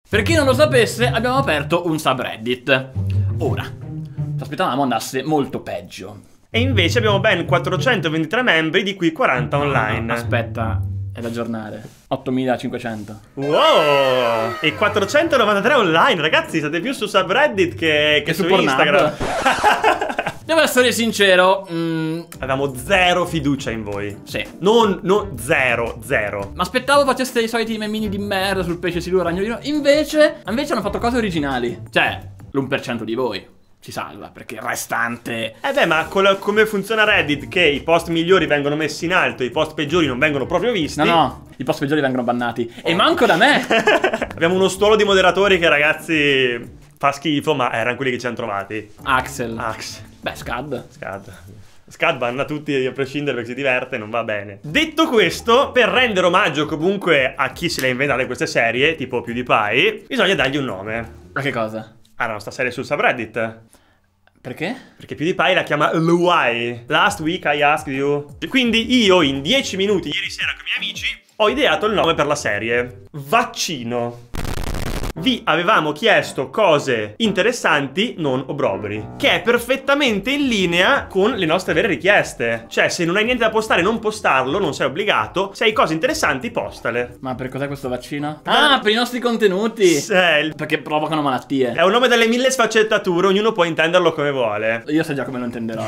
Per chi non lo sapesse, abbiamo aperto un subreddit. Ora, ci aspettavamo andasse molto peggio. E invece abbiamo ben 423 membri, di cui 40 online. Aspetta, è da aggiornare. 8500. Wow! E 493 online, ragazzi, state più su subreddit che su Instagram. Devo essere sincero, avevamo zero fiducia in voi. Sì. Zero. Ma aspettavo faceste i soliti memini di merda sul pesce siluro ragnolino. Invece hanno fatto cose originali. Cioè, l'1% di voi si salva, perché il restante... beh, ma come funziona Reddit? Che i post migliori vengono messi in alto, i post peggiori non vengono proprio visti. No, i post peggiori vengono bannati. E manco da me. Abbiamo uno stuolo di moderatori che, ragazzi, fa schifo, ma erano quelli che ci hanno trovati. Axel. Beh, Scad banna tutti a prescindere perché si diverte, non va bene. Detto questo, per rendere omaggio comunque a chi se le ha inventate queste serie, tipo PewDiePie, bisogna dargli un nome. Ma che cosa? La nostra serie sul subreddit. Perché? Perché PewDiePie la chiama Why. Last week I asked you. Quindi io in 10 minuti ieri sera con i miei amici ho ideato il nome per la serie. Vaccino. Vi avevamo chiesto cose interessanti, non obrobri, che è perfettamente in linea con le nostre vere richieste. Cioè, se non hai niente da postare, non postarlo, non sei obbligato. Se hai cose interessanti, postale. Ma per cos'è questo vaccino? Ah, per i nostri contenuti. Perché provocano malattie. È un nome dalle 1000 sfaccettature, ognuno può intenderlo come vuole. Io so già come lo intenderò.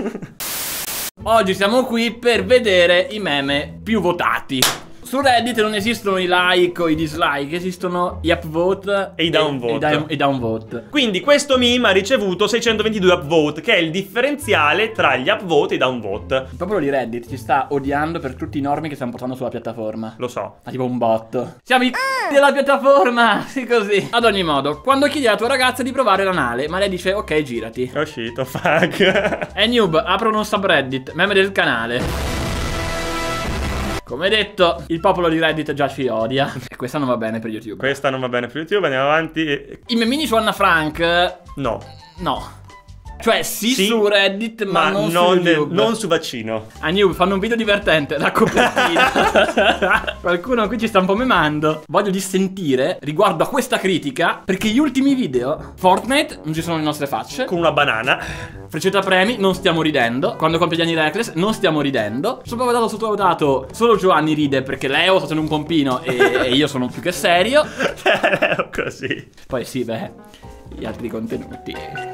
Oggi siamo qui per vedere i meme più votati. Su Reddit non esistono i like o i dislike, esistono gli upvote e i downvote. E downvote. Quindi questo meme ha ricevuto 622 upvote, che è il differenziale tra gli upvote e i downvote. Il popolo di Reddit ci sta odiando per tutti i normi che stiamo portando sulla piattaforma. Lo so. Ma tipo un botto. Siamo i della piattaforma, sì così. Ad ogni modo, quando chiedi alla tua ragazza di provare l'anale, ma lei dice ok, girati. È uscito, fuck. Noob, aprono un subreddit, meme del canale. Come detto, il popolo di Reddit già ci odia. E questa non va bene per YouTube. Questa non va bene per YouTube, andiamo avanti. I memini su Anna Frank. No. Cioè sì su Reddit, ma non su YouTube. Non su vaccino. A Noob fanno un video divertente, la copertina. Qualcuno qui ci sta un po' memando. Voglio dissentire riguardo a questa critica, perché gli ultimi video Fortnite non ci sono le nostre facce. Con una banana. Freccetta premi, non stiamo ridendo. Quando compie gli anni Reckless, non stiamo ridendo. Sottovalutato, solo Giovanni ride perché Leo sta facendo un pompino e io sono più che serio. Leo così. Poi sì, beh, gli altri contenuti.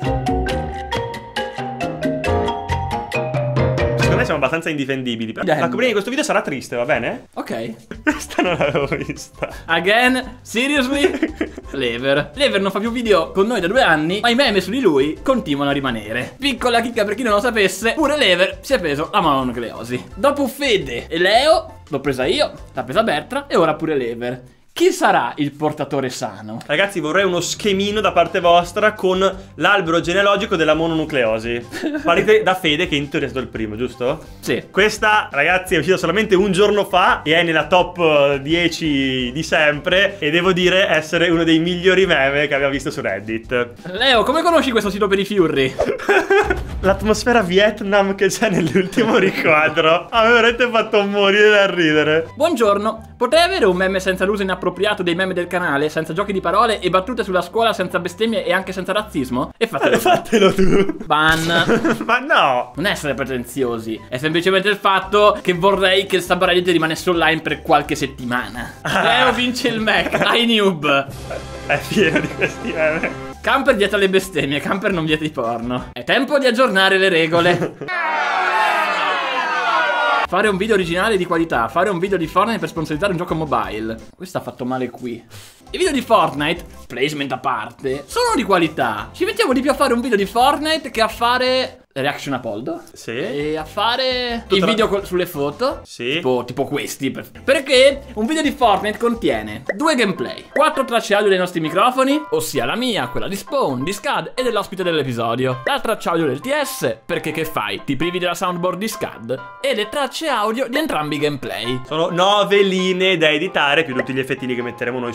Siamo abbastanza indifendibili. La copertina di questo video sarà triste, va bene? Ok. Questa non l'avevo vista. Again? Seriously? Lever non fa più video con noi da 2 anni, ma i meme su di lui continuano a rimanere. Piccola chicca per chi non lo sapesse, pure Lever si è preso la mononucleosi. Dopo Fede e Leo, l'ho presa io, l'ha presa Bertra e ora pure Lever. Chi sarà il portatore sano? Ragazzi, vorrei uno schemino da parte vostra con l'albero genealogico della mononucleosi. Partite da Fede, che in teoria è stato il primo, giusto? Sì. Questa, ragazzi, è uscita solamente un giorno fa e è nella top 10 di sempre. E devo dire essere uno dei migliori meme che abbiamo visto su Reddit. Leo, come conosci questo sito per i fiurri? L'atmosfera Vietnam che c'è nell'ultimo riquadro mi avrete fatto morire da ridere. Buongiorno, potrei avere un meme senza l'uso inappropriato dei meme del canale, senza giochi di parole e battute sulla scuola, senza bestemmie e anche senza razzismo? E fatelo tu. Ban. Ma no. Non essere pretenziosi, è semplicemente il fatto che vorrei che il subreddit rimanesse online per qualche settimana. Leo vince il Mac, Noob. È pieno di questi meme. Camper vieta le bestemmie, Camper non vieta i porno. È tempo di aggiornare le regole. Fare un video originale di qualità, fare un video di Fortnite per sponsorizzare un gioco mobile. Questo ha fatto male qui. I video di Fortnite, placement a parte, sono di qualità. Ci mettiamo di più a fare un video di Fortnite che a fare reaction a Poldo. Sì. E a fare il video sulle foto. Sì. Tipo questi. Perché un video di Fortnite contiene 2 gameplay, 4 tracce audio dei nostri microfoni, ossia la mia, quella di Spawn, di Scad e dell'ospite dell'episodio. La traccia audio del TS, perché che fai? Ti privi della soundboard di Scad. E le tracce audio di entrambi i gameplay. Sono 9 linee da editare, più tutti gli effettini che metteremo noi sotto e le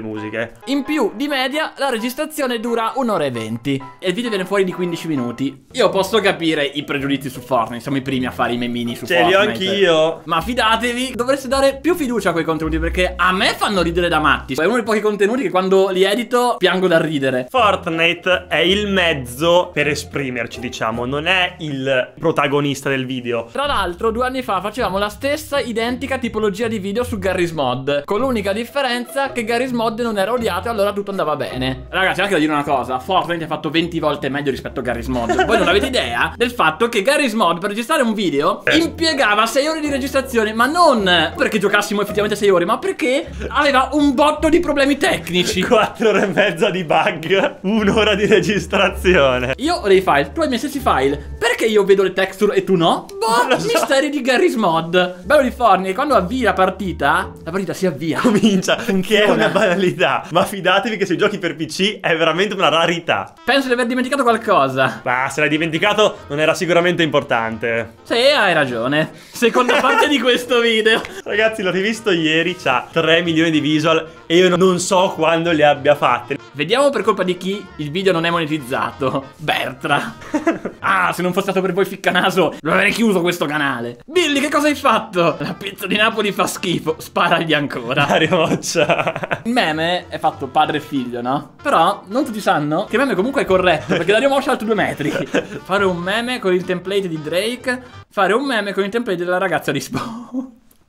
musiche. In più, di media, la registrazione dura 1 ora e 20 e il video viene fuori di 15 minuti. Io posso capire i pregiudizi su Fortnite, siamo i primi a fare i memini su Fortnite. Ce li ho anch'io. Ma fidatevi, dovreste dare più fiducia a quei contenuti, perché a me fanno ridere da matti. È uno dei pochi contenuti che quando li edito piango dal ridere. Fortnite è il mezzo per esprimerci, diciamo, non è il protagonista del video. Tra l'altro 2 anni fa facevamo la stessa identica tipologia di video su Garry's Mod, con l'unica differenza che Garry's Mod non era odiato e allora tutto andava bene. Ragazzi, anche da dire una cosa, Fortnite ha fatto 20 volte meglio rispetto a Garry's Mod. Voi non avete idea del fatto che Garry's Mod per registrare un video impiegava 6 ore di registrazione, ma non perché giocassimo effettivamente 6 ore, ma perché aveva un botto di problemi tecnici. 4 ore e mezza di bug, 1 ora di registrazione. Io ho dei file, tu hai i miei stessi file. Perché io vedo le texture e tu no? Boh, Non lo so. misteri di Garry's Mod. Bello di Fortnite, quando avvii la partita si avvia. Comincia, che è una banalità, ma fidatevi che sui giochi per PC è veramente una rarità. Penso di aver dimenticato qualcosa. Ma se l'hai dimenticato non era sicuramente importante. Sì, hai ragione. Seconda parte di questo video. Ragazzi, l'ho rivisto ieri, c'ha 3 milioni di visual e io non so quando le abbia fatte. Vediamo per colpa di chi il video non è monetizzato. Bertra. Ah, se non fosse stato per voi ficcanaso, lo avrei chiuso questo canale. Billy, che cosa hai fatto? La pizza di Napoli fa schifo. Sparagli ancora. Mario Moccia. Il meme è fatto padre e figlio, no? Però non tutti sanno che il meme comunque è corretto, perché Dario Moscia ha altri 2 metri. Fare un meme con il template di Drake, fare un meme con il template della ragazza di Spawn.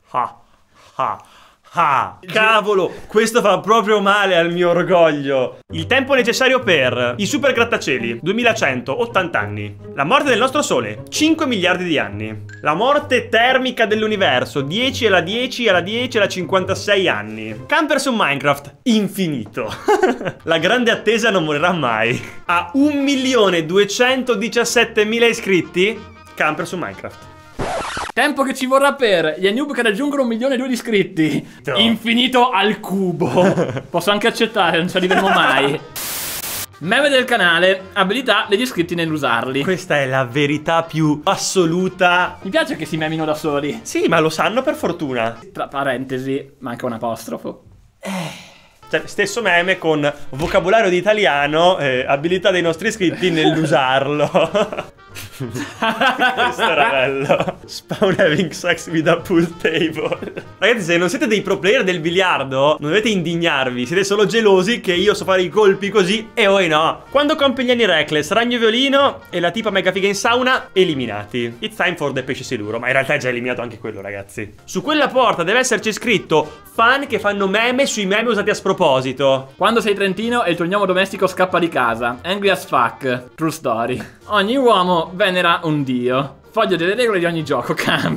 Cavolo, questo fa proprio male al mio orgoglio. Il tempo necessario per i super grattacieli 2100, 80 anni. La morte del nostro sole 5 miliardi di anni. La morte termica dell'universo 10 alla 10 alla 10 alla 56 anni. Camper su Minecraft infinito. La grande attesa non morirà mai. A 1.217.000 iscritti, Camper su Minecraft. Tempo che ci vorrà per gli noob che raggiungono 1,2 milioni di iscritti. No. Infinito al cubo. Posso anche accettare, non ci arriveremo mai. Meme del canale, abilità degli iscritti nell'usarli. Questa è la verità più assoluta. Mi piace che si memino da soli. Sì, ma lo sanno per fortuna. Tra parentesi, manca un apostrofo. Cioè, stesso meme con vocabolario di italiano, abilità dei nostri iscritti nell'usarlo. Questo era bello. Spawn having sex with a pool table. Ragazzi, se non siete dei pro player del biliardo, non dovete indignarvi. Siete solo gelosi che io so fare i colpi così e voi no. Quando Compigliani Reckless, Ragno Violino e la tipa mega figa in sauna eliminati. It's time for the pesce siluro. Ma in realtà è già eliminato anche quello, ragazzi. Su quella porta deve esserci scritto fan che fanno meme sui meme usati a sproposito. Quando sei trentino e il tuo gnomo domestico scappa di casa. Angry as fuck. True story. Ogni uomo venera un dio. Foglio delle regole di ogni gioco,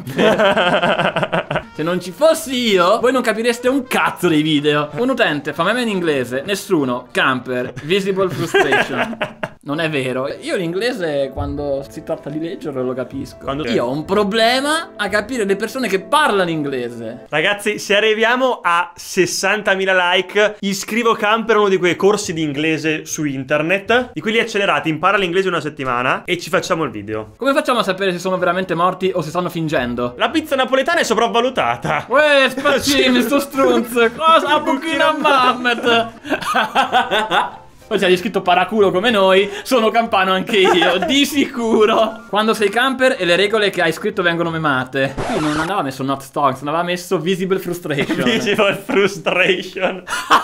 Camper. Se non ci fossi io, voi non capireste un cazzo dei video. Un utente fa meme in inglese, nessuno. Camper, visible frustration. Non è vero. Io l'inglese quando si tratta di leggerlo lo capisco. Io ho un problema a capire le persone che parlano inglese. Ragazzi, se arriviamo a 60.000 like, iscrivo Camper a uno di quei corsi di inglese su internet, di quelli accelerati, impara l'inglese una settimana e ci facciamo il video. Come facciamo a sapere se sono veramente morti o se stanno fingendo? La pizza napoletana è sopravvalutata. Uè, spaccini, sto strunz. Cosa a buchina mammet? Poi se hai scritto paraculo come noi, sono campano anche io, di sicuro. Quando sei camper e le regole che hai scritto vengono memate. Qui non andava messo not stonks, non aveva messo visible frustration. Visible frustration.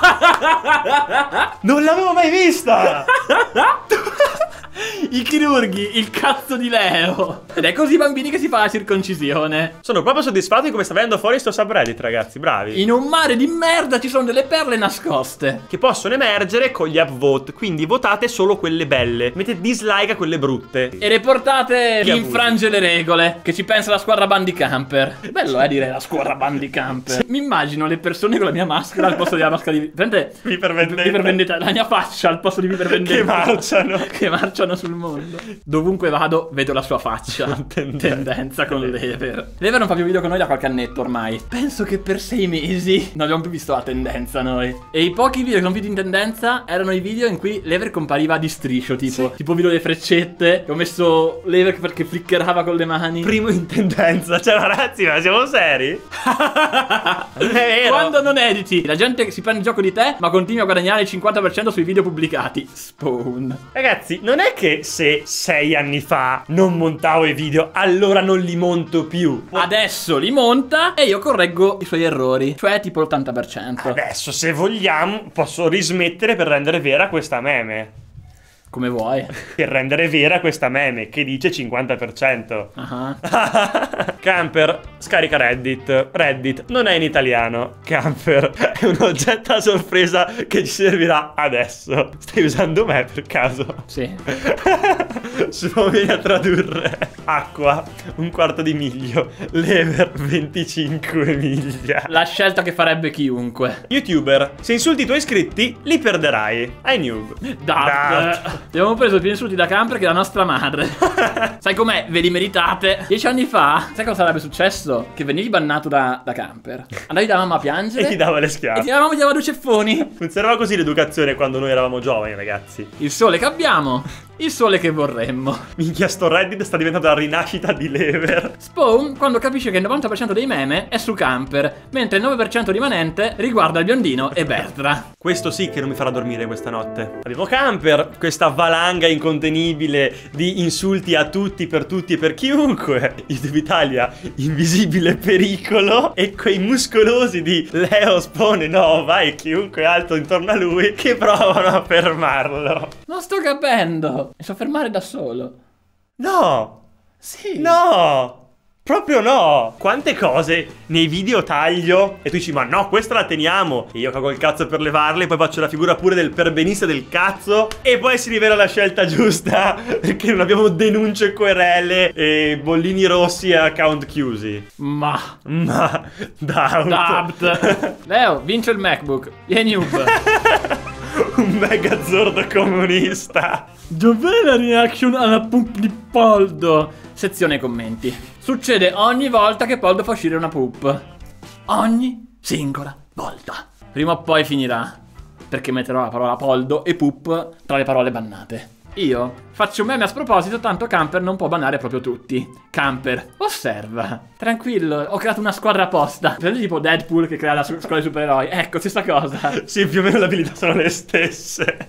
Non l'avevo mai vista. I chirurghi, il cazzo di Leo. Ed è così bambini che si fa la circoncisione. Sono proprio soddisfatto di come sta venendo fuori sto subreddit, ragazzi, bravi. In un mare di merda ci sono delle perle nascoste Che possono emergere con gli upvote, quindi votate solo quelle belle. Mettete dislike a quelle brutte. e reportate chi abusi. infrange le regole. Che ci pensa la squadra Bandicamper. Bello dire la squadra Bandicamper. Mi immagino le persone con la mia maschera al posto della maschera di Viper Vendetta. Viper Vendetta, la mia faccia al posto di Viper Vendetta. Che marciano. Che marciano sul mondo. Dovunque vado vedo la sua faccia. Brutta tendenza con Lever. Lever non fa più video con noi da qualche annetto ormai. Penso che per 6 mesi non abbiamo più visto la tendenza noi. E i pochi video che sono più in tendenza erano i video in cui Lever compariva di striscio, tipo video delle freccette. Che ho messo Lever perché flickerava con le mani. Primo in tendenza. Cioè ragazzi, ma siamo seri? Non è vero. Quando non editi, la gente si prende gioco di te, ma continui a guadagnare il 50% sui video pubblicati. Spawn. Ragazzi, non è che se 6 anni fa non montavo i video, allora non li monto più. Adesso li monta e io correggo i suoi errori, cioè tipo l'80%. Adesso, se vogliamo, posso rismettere per rendere vera questa meme. Come vuoi. Per rendere vera questa meme che dice 50%. Camper, scarica Reddit. Reddit non è in italiano. Camper è un oggetto a sorpresa che ci servirà adesso. Stai usando me per caso? Sì. Su, vieni a tradurre. Acqua, 1/4 di miglio. Lever, 25 miglia. La scelta che farebbe chiunque. YouTuber, se insulti i tuoi iscritti, li perderai. Ai noob. Daft. Abbiamo preso più insulti da Camper che la nostra madre. Sai com'è? Ve li meritate. 10 anni fa, sai cosa sarebbe successo? Che venivi bannato da Camper. Andavi da mamma a piangere E ti dava le e schiaffe. ti davamo due ceffoni. Funzionava così l'educazione quando noi eravamo giovani, ragazzi. Il sole che abbiamo, il sole che vorremmo. Minchia, sto Reddit sta diventando la rinascita di Lever. Spawn quando capisce che il 90% dei meme è su Camper, mentre il 9% rimanente riguarda il biondino e Bertra. Questo sì che non mi farà dormire questa notte. Abbiamo Camper, questa valanga incontenibile di insulti a tutti, per tutti e per chiunque. YouTube Italia, invisibile pericolo. E quei muscolosi di Leo, Spawn e Nova e chiunque altro intorno a lui che provano a fermarlo. Non sto capendo. Mi so fermare da solo. No! Sì. No! Proprio no! Quante cose nei video taglio e tu dici ma no, questa la teniamo e io cago il cazzo per levarle, poi faccio la figura pure del perbenista del cazzo e poi si rivela la scelta giusta perché non abbiamo denunce, querele e bollini rossi e account chiusi. Ma Doubt. Leo, vince il MacBook. noob. Un megazordo comunista. Dov'è la reaction alla poop di Poldo? Sezione commenti. Succede ogni volta che Poldo fa uscire una poop. Ogni singola volta. Prima o poi finirà, perché metterò la parola Poldo e poop tra le parole bannate. Io faccio un meme a sproposito, tanto Camper non può bannare proprio tutti. Camper, osserva. Tranquillo, ho creato una squadra apposta. Prende tipo Deadpool che crea la squadra di supereroi. Ecco, stessa cosa. Sì, più o meno le abilità sono le stesse.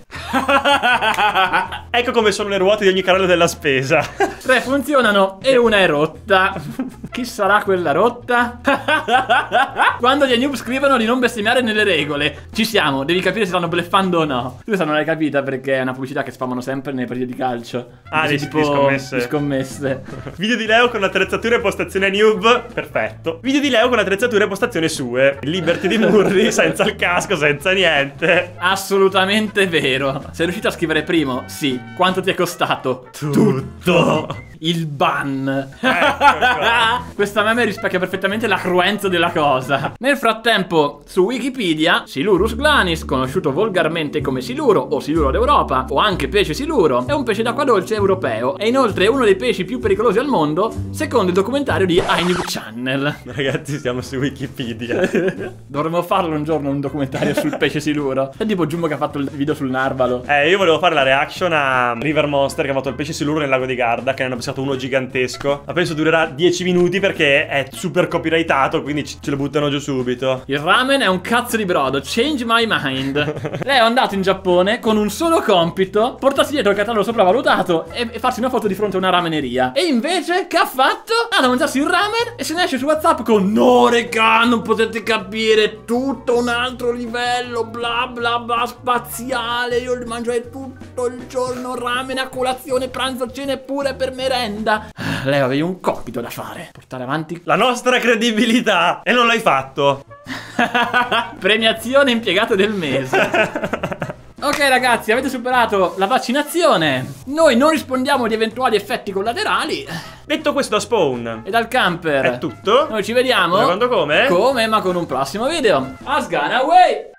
Ecco come sono le ruote di ogni carrello della spesa. 3 funzionano e una è rotta. Chi sarà quella rotta? Quando gli noob scrivono di non bestemmiare nelle regole, ci siamo, devi capire se stanno bluffando o no. Tu non l'hai capita perché è una pubblicità che spammano sempre nelle partite di calcio. Ah, di tipo scommesse. di scommesse. Video di Leo con attrezzature e postazione noob. Perfetto. Video di Leo con attrezzature e postazione sue. Liberty di Murri, senza il casco, senza niente. Assolutamente vero. Sei riuscito a scrivere primo? Sì. Quanto ti è costato? Tutto. Il ban. Ecco qua. Questa meme rispecchia perfettamente la cruenza della cosa. Nel frattempo, su Wikipedia, Silurus glanis, conosciuto volgarmente come siluro o siluro d'Europa, o anche pesce siluro, è un pesce d'acqua dolce europeo e inoltre uno dei pesci più pericolosi al mondo, secondo il documentario di iNoob Channel. Ragazzi, siamo su Wikipedia. Dovremmo farlo un giorno, un documentario sul pesce siluro. È tipo Jumbo che ha fatto il video sul narvalo. Io volevo fare la reaction a River Monster che ha fatto il pesce siluro nel lago di Garda, che ne hanno pescato uno gigantesco. Ma penso durerà 10 minuti perché è super copyrightato, quindi ce lo buttano giù subito. Il ramen è un cazzo di brodo, change my mind. Lei è andato in Giappone con un solo compito: portarsi dietro il catalogo sopravvalutato e farsi una foto di fronte a una rameneria. E invece, che ha fatto? Ha mangiarsi il ramen e se ne esce su WhatsApp con: no regà, non potete capire, tutto un altro livello, bla bla bla, spaziale. Io mangiare tutto il giorno ramen a colazione, pranzo, cena e pure per merenda. Lei avevi un compito da fare: portare avanti la nostra credibilità. E non l'hai fatto. Premiazione impiegato del mese. Ok ragazzi, avete superato la vaccinazione. Noi non rispondiamo di eventuali effetti collaterali. Detto questo da Spawn E dal Camper è tutto. noi ci vediamo. Secondo come? Come, ma con un prossimo video. Asgana away.